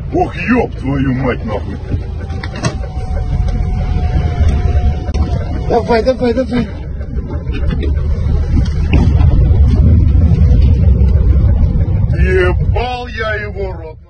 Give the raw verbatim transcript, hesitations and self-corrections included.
Ох, ёб твою мать, нахуй. Давай, давай, давай. Ебал я его, рот.